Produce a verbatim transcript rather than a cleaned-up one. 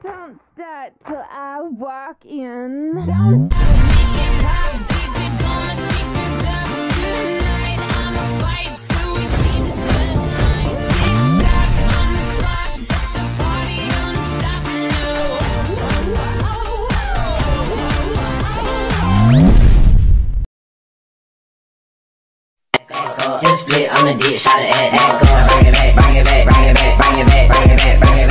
Don't start till I walk in. Don't stop, make it pop. D J gonna speak this up tonight. I'ma fight till we see the sunlight. Tick tock on the clock, but the party don't stop. No. Hit a split on the dick, shot it at, at, go, bring it back, bring it back, bring it back, bring it back, bring it back, bring it back.